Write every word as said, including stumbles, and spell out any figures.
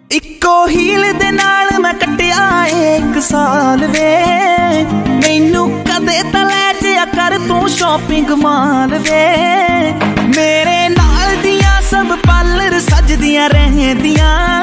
इक्को हील दे नाल मैं कट्टिया एक साल वे मैनू कदे तां लै जिया कर तू शॉपिंग माल वे मेरे नाल दियां सब पार्लर सजदियां रहंदियां